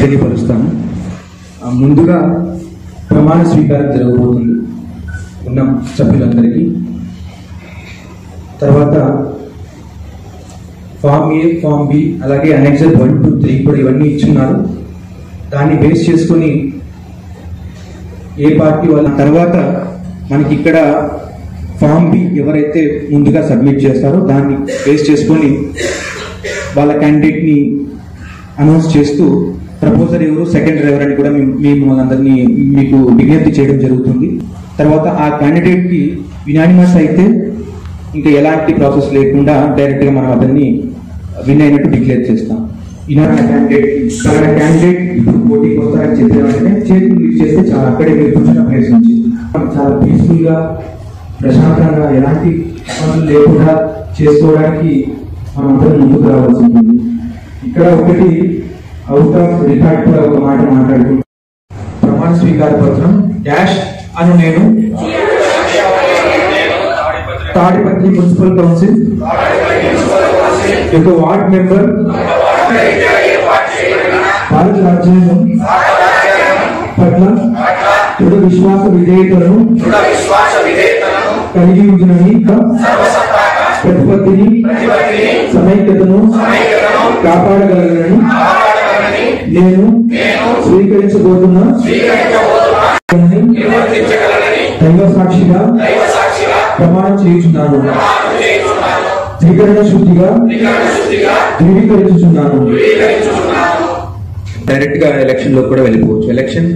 తెలియపరుస్తాను. ముందుగా ప్రమాణ స్వీకారం జరగబోతుంది ఉన్న సభ్యులందరికీ. తర్వాత ఫామ్ ఏ, ఫామ్ బి, అలాగే అనెక్సర్ 1, 2, 3 కూడా ఇవన్నీ ఇచ్చున్నారు. దాన్ని బేస్ చేసుకొని ఏ పార్టీ వాళ్ళ తర్వాత మనకి ఇక్కడ ఫామ్ బి ఎవరైతే ముందుగా సబ్మిట్ చేస్తారో దాన్ని బేస్ చేసుకొని వాళ్ళ క్యాండిడేట్ని అనౌన్స్ చేస్తూ ప్రపోజర్ ఎవరు, సెకండరీ ఎవరని కూడా మేము అందరినీ మీకు విజ్ఞప్తి చేయడం జరుగుతుంది. తర్వాత ఆ క్యాండిడేట్కి యునానిమస్ అయితే ఇంకా ఎలాంటి ప్రాసెస్ లేకుండా డైరెక్ట్గా మనం అతన్ని విన్ అయినట్టు డిక్లేర్ చేస్తాం. క్యాండిడేట్ ఇప్పుడు పోటీకి వస్తారని చెప్పిన వెంటనే చేతులు లిఫ్ట్ చేస్తే చాలా అక్కడే మీరు కూర్చున్న ప్లేస్ నుంచి చాలా పీస్ఫుల్గా ప్రశాంతంగా ఎలాంటి పనులు లేకుండా చేసుకోవడానికి మనం అందరం ముందుకు రావాల్సి ఉంటుంది. ఇక్కడ ఒకటి అవుట్ ఆఫ్ రికార్డ్ కూడా ఒక మాట మాట్లాడుకుంటాం. ప్రమాణ స్వీకార పత్రం డాష్ అను నేను తాడిపత్రి మున్సిపల్ కౌన్సిల్ యొక్క వార్డ్ మెంబర్ భారత రాజ్యాంగం పట్ల దృఢ విశ్వాస విధేయతలను కలిగి ఉందని ప్రతిపత్తిని సమైక్యతను కాపాడగలగలని నేను స్వీకరించబోతున్న దైవ సాక్షిగా ప్రమాణం చేయుచున్నాను. త్రికరణ శుద్ధిగా ధృవీకరించుచున్నాను. డైరెక్ట్ గా ఎలక్షన్ లో కూడా వెళ్ళిపోవచ్చు. ఎలక్షన్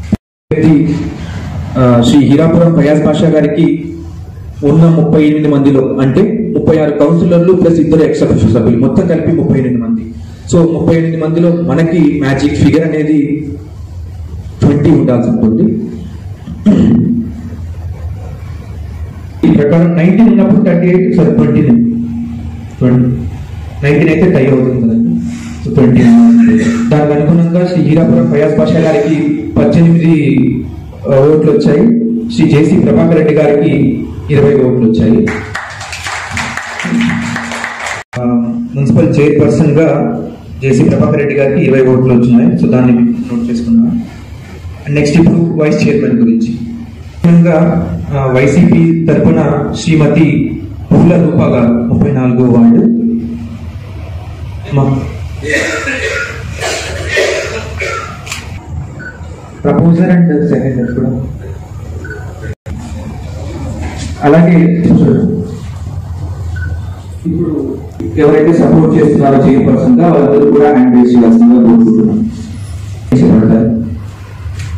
శ్రీ హీరాపురం ఫయాజ్ పాషా గారికి ఉన్న 38 మందిలో అంటే 36 కౌన్సిలర్లు ప్లస్ 2 ఎక్స్ అఫీషియల్ సభ్యులు మొత్తం కలిపి 38 మంది. సో 38 మందిలో మనకి మ్యాజిక్ ఫిగర్ అనేది 20 ఉండాల్సి ఉంటుంది. ఈ ప్రకారం 19 ఉన్నప్పుడు 38 19 అయితే టై అవుతుంది కదండి. సో 20 దానికి అనుగుణంగా శ్రీ హీరాపురం ఫయాజ్ పాషా గారికి 18 ఓట్లు వచ్చాయి. శ్రీ జేసీ ప్రభాకర్ రెడ్డి గారికి 20 ఓట్లు వచ్చాయి. మున్సిపల్ చైర్పర్సన్ గా జేసీ ప్రభాకర్ రెడ్డి గారికి 20 ఓట్లు వచ్చినాయి. సో దాన్ని నోట్ చేసుకున్నాం. నెక్స్ట్ ఇప్పుడు వైస్ చైర్మన్ గురించి వైసీపీ తరఫున శ్రీమతి పూల రూప గారు 34వ వార్డు. ప్రపోజర్ అండ్ సెకండర్ కూడా అలాగే ఇప్పుడు ఎవరైతే సపోర్ట్ చేస్తున్నారో చైర్పర్సన్ గా వాళ్ళందరూ కూడా హ్యాండ్ రేస్ చేయాల్సిందిగా కోరుకుంటున్నాం.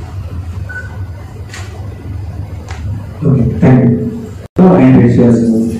Thank you. హ్యాండ్ రేస్ చేయాల్సింది.